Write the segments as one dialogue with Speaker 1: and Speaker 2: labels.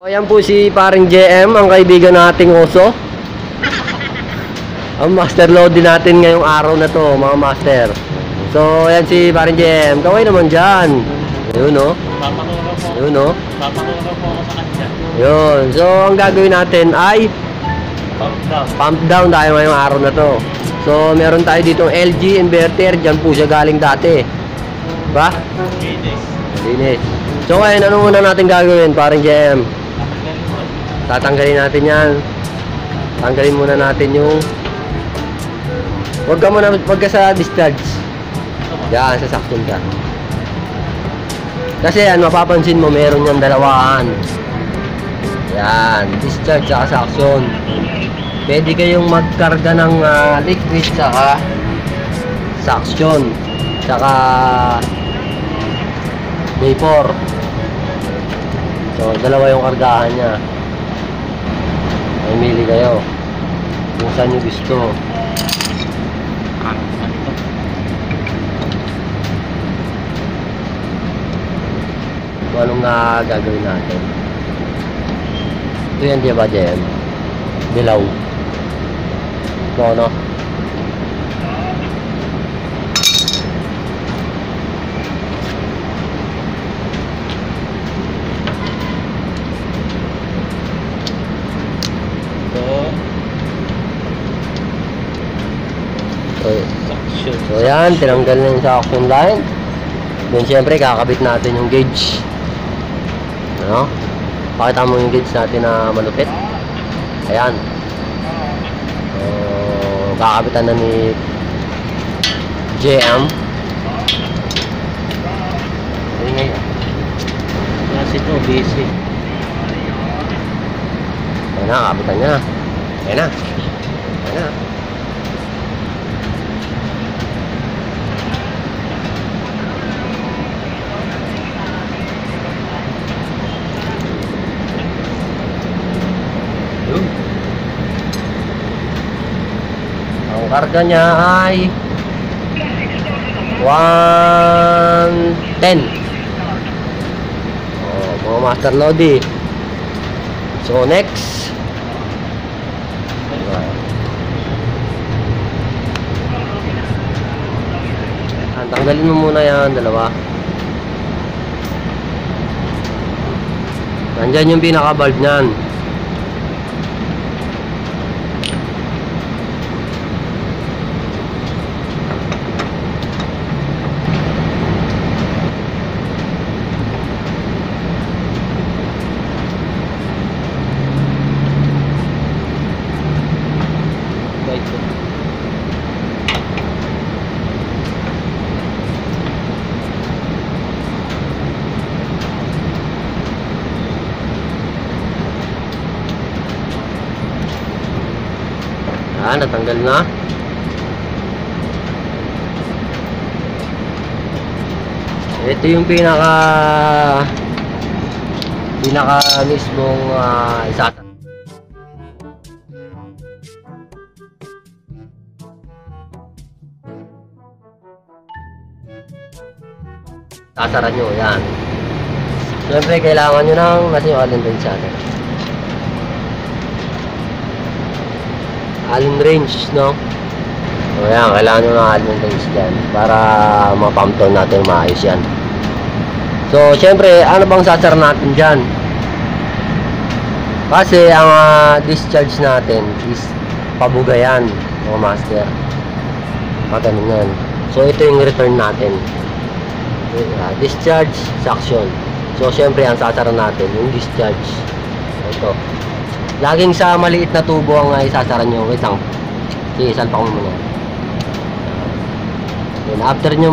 Speaker 1: Ayan po si paring JM, ang kaibigan nating oso. Ang master load din natin ngayong araw na to, mga master. So, ayan si paring JM. Kaway naman dyan. Yun, no?
Speaker 2: Papatulog po.
Speaker 1: Yun, no?
Speaker 2: Papatulog po ako sa kanya.
Speaker 1: Yun. So, ang gagawin natin ay pump down tayo ngayong araw na to. So, meron tayo ditong LG inverter. Diyan po siya galing dati. Diba? Linis. So, ngayon, ano muna natin gagawin, paring JM? Tatanggalin natin yan. Tanggalin muna natin yung wag ka sa discharge. Yan, sasaktin ka. Kasi yan, mapapansin mo meron yung dalawahan. Yan, discharge saka suction. Pwede kayong magkarga ng liquid saka suction saka vapor. So, dalawa yung kargahan niya. Mamili kayo kung saan nyo gusto. Kung anong gagawin natin. Ito yan, di ba, Jem? Dilaw. Ito, no? So yan, tinanggal na yung suction line. Then syempre kakabit natin yung gauge. Ano? Pakita mo yung gauge natin na malupit. Ayan. So, kakabitan na ni JM. Ayan nga.
Speaker 2: Kasi ito, busy.
Speaker 1: Ayan na, kakabitan niya. Ayan na. Ayan na. Ang karga niya ay 110. Oh, mga master loady. So next, tanggalin mo muna yan, dalawa. Nandyan yung pinaka-valve nyan. Natanggal na. Ito yung pinaka mismong isasara. Sasara nyo, yan. Siyempre kailangan nyo ng nasa yung allen wrench natin. Allen wrench, no? So yan, kailangan nyo ng allen wrench dyan para ma-pump down natin maayos yan. So syempre, ano bang sasara natin dyan? Kasi ang discharge natin is pabugayan, mga master. Ganun yan. So ito yung return natin. Discharge, suction. So syempre, ang sasara natin yung discharge. Ito. Laging sa maliit na tubo ang isasara nyo. Wait lang. Sige, salpa ko muna. Then after nyo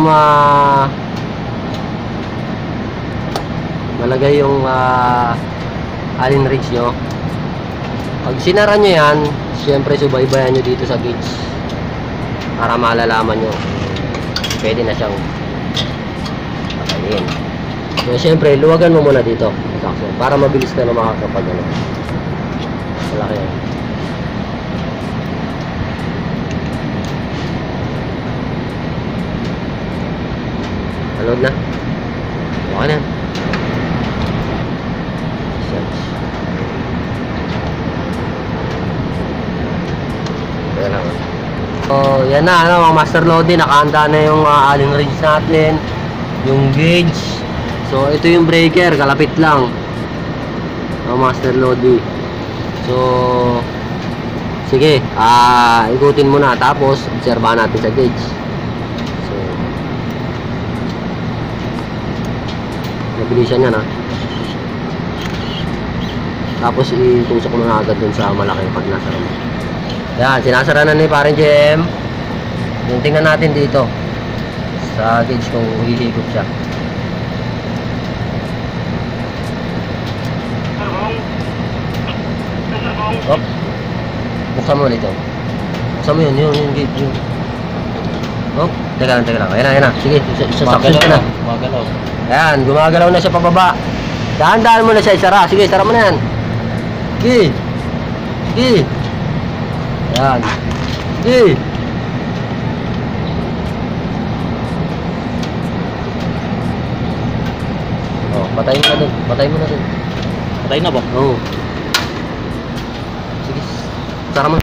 Speaker 1: malagay yung allen wrench nyo, pag sinara nyo yan, syempre subaybayan nyo dito sa gauge para malalaman nyo pwede na siyang patayin. So syempre, luwagan mo muna dito para mabilis ka na makakapag malaki yan. Load na. Okay na. So, yan na, ano, mga master loading, nakahanda na yung allen wrench natin, yung gauge. So, ito yung breaker, kalapit lang. Mga master loading. So, sige, ikutin mo na, tapos obserbahan natin sa gauge. So, nabilisan yan, ha. Tapos, itusok mo na agad dun sa malaki pag nasa mo. Yan, sinasara na ni parang GM. Yung tingnan natin dito sa gauge kung hihigop siya. Oh, buksan mo ulit yun. Buksan mo yun gauge yun. Oh, teka lang. Ayan na. Sige, sasaksin ka na.
Speaker 2: Gumagalaw.
Speaker 1: Ayan, gumagalaw na siya pababa. Dahan-dahan mo na siya isara. Sige, isara mo na yan. Sige. Yan. Sige. Oh, patayin mo na dun.
Speaker 2: Patay na ba?
Speaker 1: Oo. Sige. Sara mo.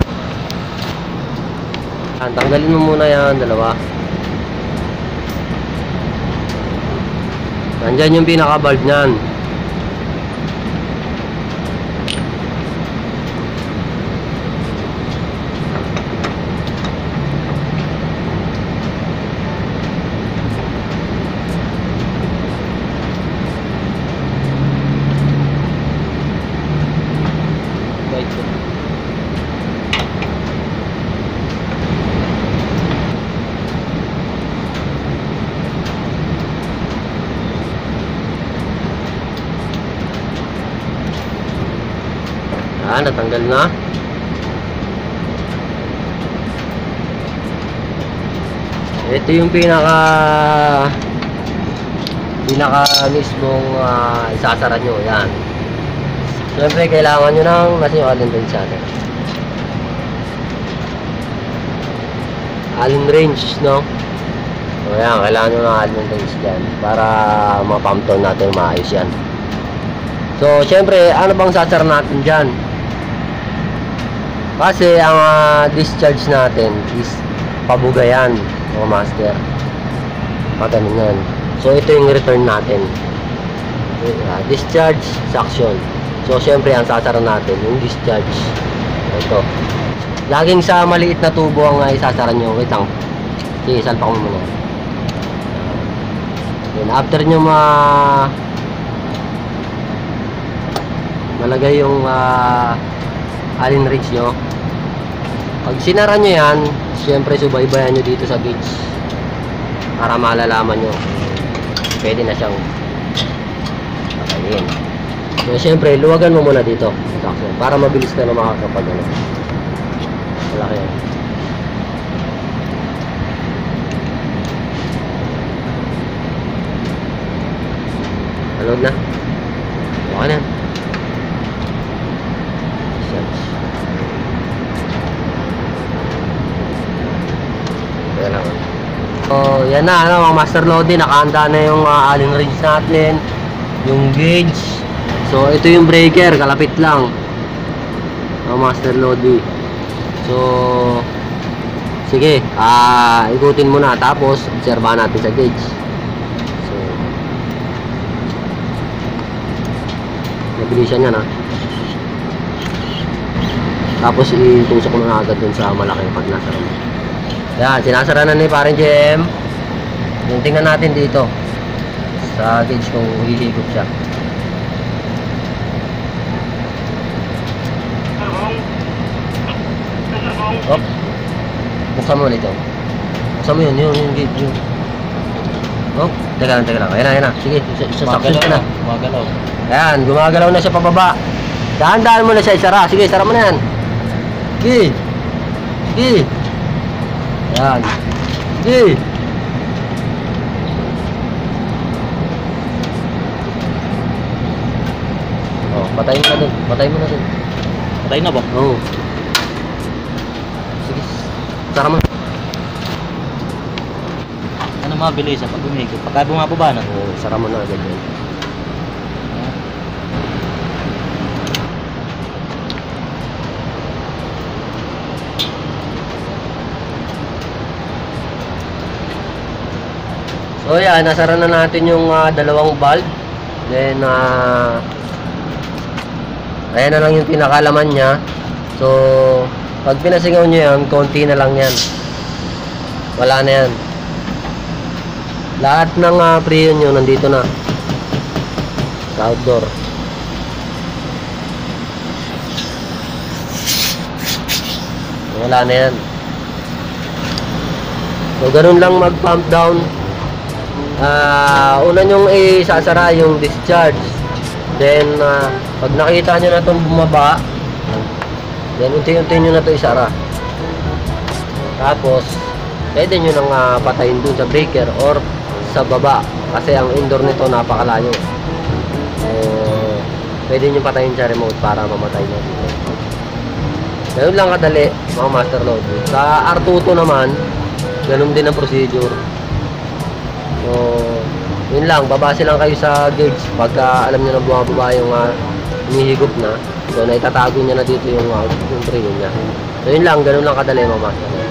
Speaker 1: Yan, tanggalin mo muna yan, dalawa. Nandyan yung pinaka-valve nyan. Yan, natanggal na. Ito yung pinaka mismong isasara nyo. Yan. Siyempre kailangan nyo ng nasa yung allen wrench natin. Allen wrench, no? So yan, kailangan nyo ng allen wrench dyan para ma-pump down natin maayos yan. So siyempre, ano bang sasara natin dyan? Kasi ang discharge natin is pabugayan, mga master. Pagano yan. So ito yung return natin. Discharge, suction. So syempre ang sasara natin yung discharge. Ito. Laging sa maliit na tubo ang isasara nyo. Wait lang. Sige, salpak mo muna. Then after nyo malagay yung allen wrench nyo, pag sinara nyo yan, syempre subaybayan nyo dito sa gauge para malalaman nyo pwede na siyang patayin. So syempre luwagan mo muna dito para mabilis ka na makakapag malaki yan. Load na. Okay na. So, yan na, ano, mga master loading, nakahanda na yung allen wrench natin, yung gauge. So, ito yung breaker, kalapit lang. Master loading. So, sige, ikutin mo na, tapos obserbahan natin sa gauge. So, nabilisan yan, ha. Tapos, itusok mo na agad dun sa malaking pag nasa mo. Yan, sinasara na ni parang GM. Yung tingnan natin dito sa gauge kung hihigop siya. Oh, buksan mo ulit yun. Buksan mo yun gauge yun. Oh, teka lang. Ayan na. Sige, sasaksin ka na.
Speaker 2: Gumagalaw.
Speaker 1: Ayan, gumagalaw na siya pababa. Dahan-dahan mo na siya isara. Sige, isara mo na yan. Sige. Yan. Sige. Oh, patayin mo na dun.
Speaker 2: Patay na ba?
Speaker 1: Oo. Sige. Sara mo.
Speaker 2: Ano mabilis pag umikot? Pagka bumababa na?
Speaker 1: Oo, sara mo na agad yan. So yan, nasara na natin yung dalawang valve. Then ayan na lang yung pinakalaman niya. So pag pinasingaw nyo yan, konti na lang yan. Wala na yan. Lahat ng preyon nyo nandito na sa outdoor. Wala na yan. So ganun lang mag pump down. Una nyong isasara yung discharge. Then pag nakita nyo na itong bumaba, then unti-unti nyo na ito isara. Tapos pwede nyo nang patayin dun sa breaker or sa baba, kasi ang indoor nito napakalayo. So pwede nyo patayin sa remote para mamatay na dito. Ganun lang kadali mga master load. Sa R22 naman, ganun din ang procedure. So yun lang, babase lang kayo sa gauge pagka alam nyo na bumababa yung hinihigop na. So naitatago niya na dito yung preyon niya. So yun lang, ganun lang kadali mga master load.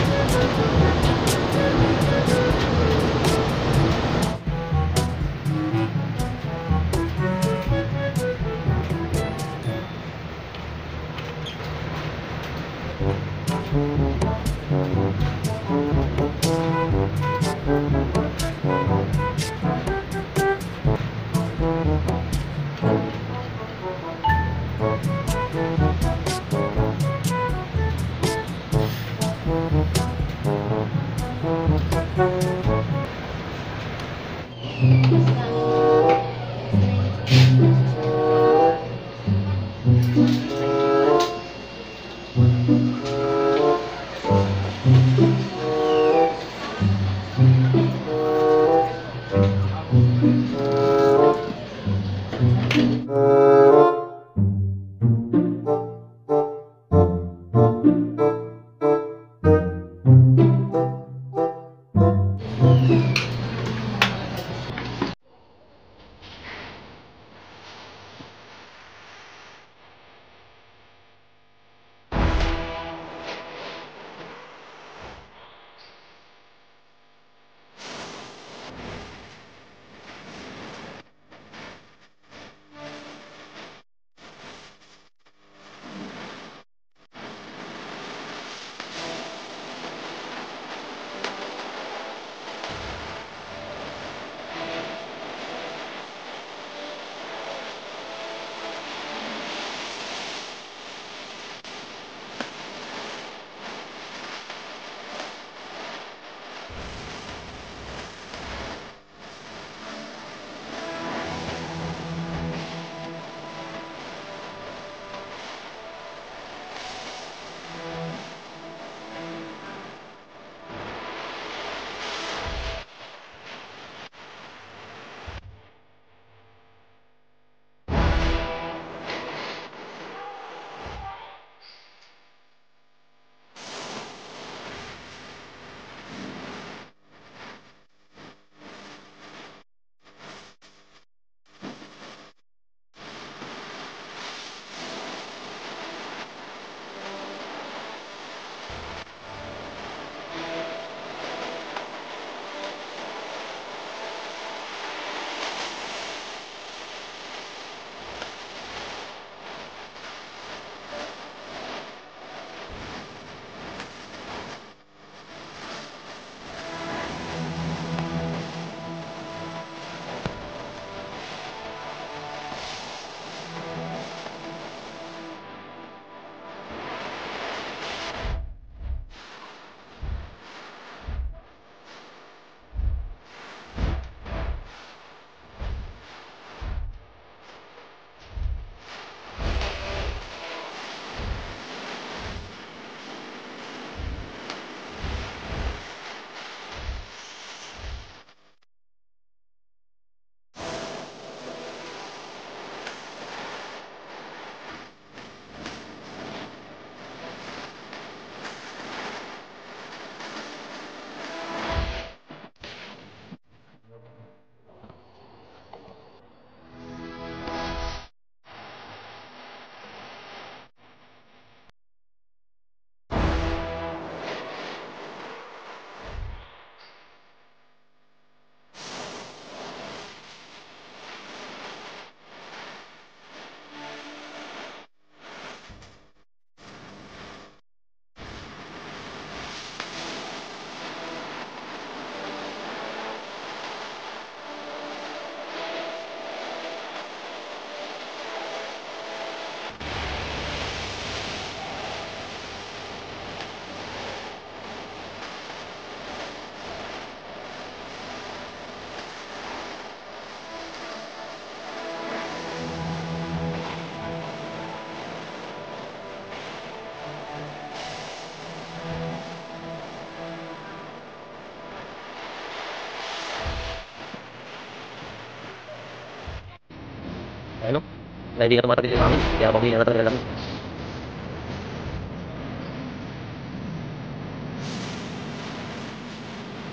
Speaker 1: Dahil hindi na tumatagil yung hangin, kaya pag na talaga lang.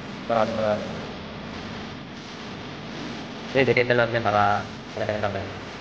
Speaker 1: Marami. Hindi, dekit na lang yan para